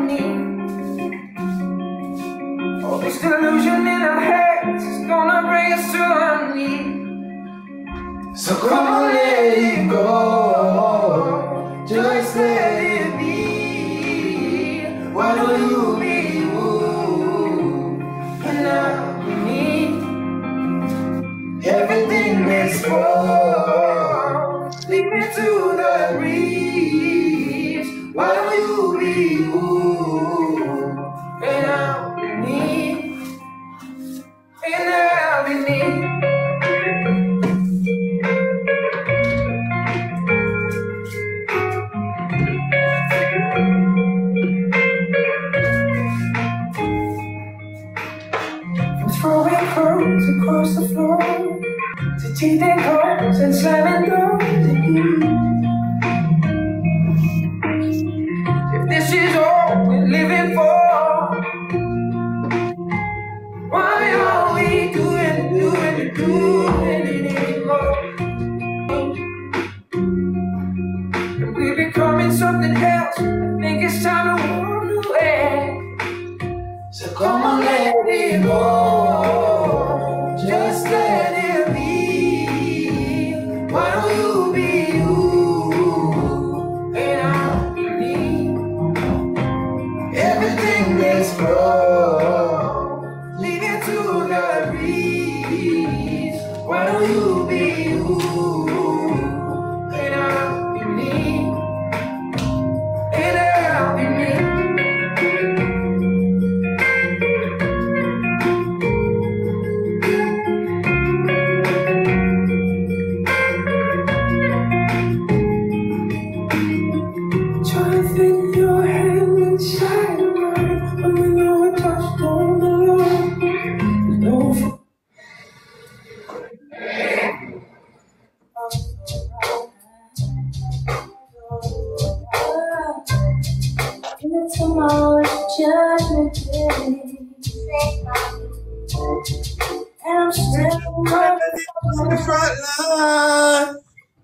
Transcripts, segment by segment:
need. All this delusion in our heads is gonna bring us to our knees. So come on, let it go, just let it be. Why don't you be you, and I'll be me. Everything is wrong, leave me to the breeze. Why don't you be you, and I'll be me, and I'll be me. Throwing clothes across the floor, to teething calls and slamming doors at you. If this is all we're living for, why are we doing it anymore? And we're becoming something else. I think it's time to walk away. So come on, let it go, just let it be. Why don't you be you, and I'll be me. Everything is wrong, leave it to the breeze. Why don't you be you, and I'll be me, and I'll be me. Fit your hand inside of mine, when we know it just don't belong. No tomorrow's judgment day, and I'm still on the front line.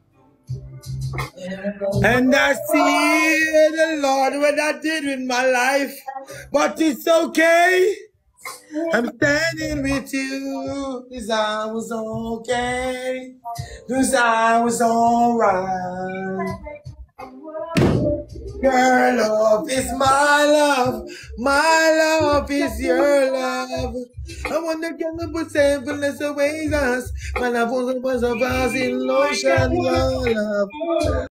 And I see the Lord what I did with my life, but it's okay. I'm standing with you, 'cause I was okay, 'cause I was alright. Your love is my love is your love. I want to get the sinfulness away us. My love was a vase in lotion, your love.